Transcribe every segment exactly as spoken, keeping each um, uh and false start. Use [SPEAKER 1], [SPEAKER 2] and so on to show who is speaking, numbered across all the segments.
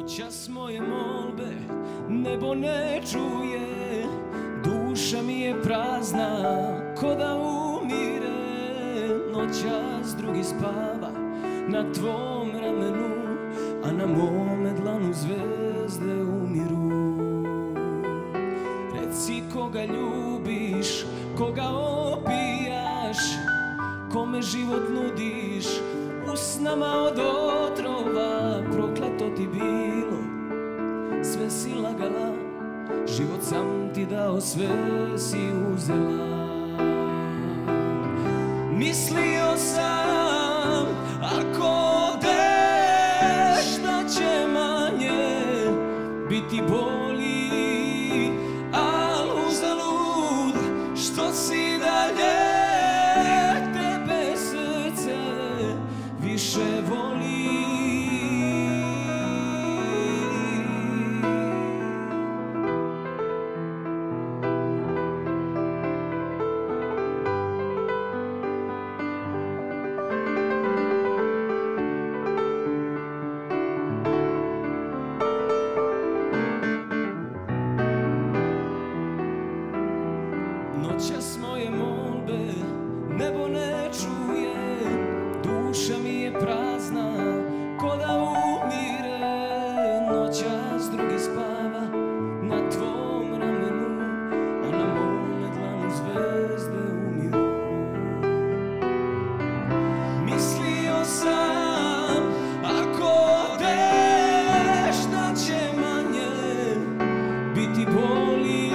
[SPEAKER 1] Noćas moje molbe nebo ne čuje, duša mi je prazna ko da umire. Noćas drugi spava na tvom ramenu, a na mome dlanu zvezde umiru. Reci koga ljubiš, koga opijaš, kome život nudiš, u snama od otrova. Prokleto ti bilo, sve si lagala, život sam ti dao, sve si uzela. Mislio sam, ako odeš da će manje biti boli, al uzalud što si dalje, tebe srce više voli. Noćas moje molbe nebo ne čuje, duša mi je prazna ko da umire. Noćas drugi spava na tvom ramenu, a na mome dlanu zvezde umiru. Mislio sam, ako odeš da će manje biti boli,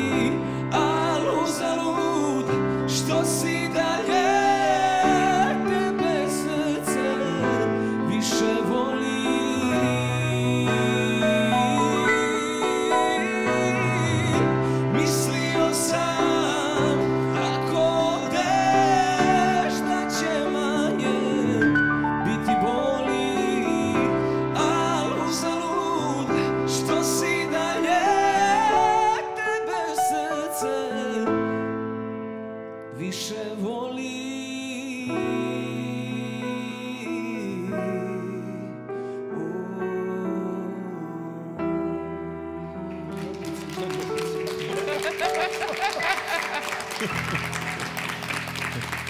[SPEAKER 1] što si dalje, tebe srce više voli. Mislio sam, ako odeš da će manje biti boli, al uzalud što si dalje, tebe srce više voli. Oh.